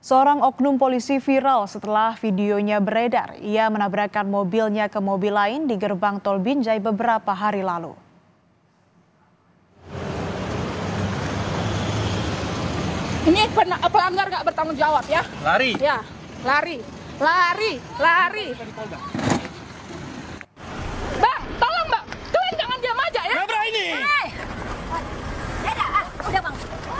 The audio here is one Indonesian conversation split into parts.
Seorang oknum polisi viral setelah videonya beredar. Ia menabrakkan mobilnya ke mobil lain di gerbang tol Binjai beberapa hari lalu. Ini pelanggar nggak bertanggung jawab ya? Lari? Ya, lari. Bang, tolong bang, kalian jangan diam aja ya. Nabrak ini. Udah bang.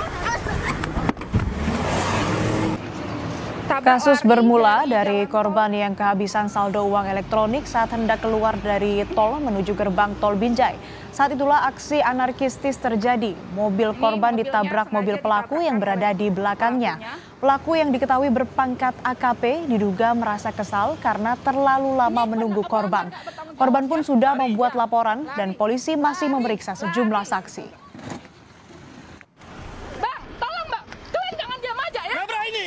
Kasus bermula dari korban yang kehabisan saldo uang elektronik saat hendak keluar dari tol menuju gerbang tol Binjai. Saat itulah aksi anarkistis terjadi. Mobil korban ditabrak mobil pelaku yang berada di belakangnya. Pelaku yang diketahui berpangkat AKP diduga merasa kesal karena terlalu lama menunggu korban. Korban pun sudah membuat laporan dan polisi masih memeriksa sejumlah saksi. Bang, tolong bang, kalian jangan diam aja ya. Nabrak ini.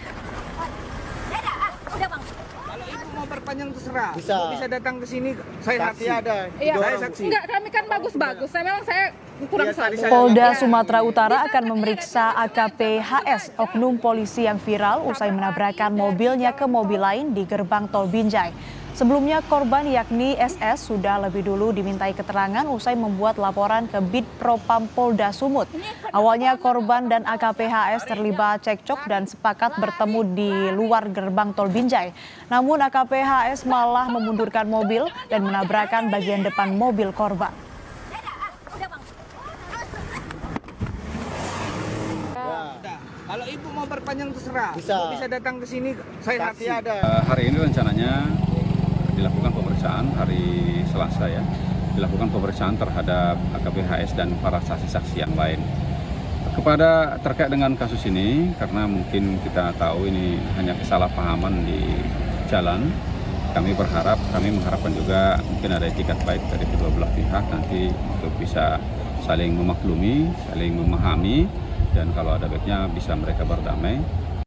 Udah bang. Kalau ibu mau perpanjang terserah. Bisa. Ibu bisa datang ke sini. Saya saksi. ada. Iya. Saya saksi. Enggak, kami kan bagus-bagus. Memang saya kurang Iya, tadi saldo. saya- Polda Sumatera Utara akan memeriksa AKP HS, oknum polisi yang viral usai menabrakkan mobilnya ke mobil lain di gerbang tol Binjai. Sebelumnya korban yakni SS sudah lebih dulu dimintai keterangan usai membuat laporan ke Bid Propam Polda Sumut. Awalnya korban dan AKP HS terlibat cekcok dan sepakat bertemu di luar gerbang tol Binjai. Namun AKP HS malah memundurkan mobil dan menabrakkan bagian depan mobil korban. Udah. Kalau ibu mau perpanjang terserah. Bisa. Ibu bisa datang ke sini. Saya saksi. ada. Hari ini rencananya dilakukan pemeriksaan hari Selasa ya. Dilakukan pemeriksaan terhadap AKP HS dan para saksi-saksi yang lain. Terkait dengan kasus ini, karena mungkin kita tahu ini hanya kesalahpahaman di jalan, kami mengharapkan juga mungkin ada etikat baik dari kedua belah pihak nanti untuk bisa saling memaklumi, saling memahami, dan kalau ada baiknya bisa mereka berdamai.